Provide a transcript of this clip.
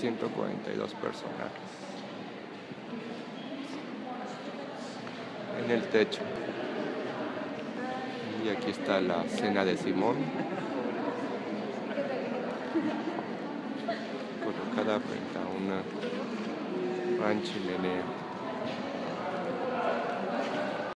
142 personas en el techo. Y aquí está la cena de Simón, colocada frente a una gran chimenea.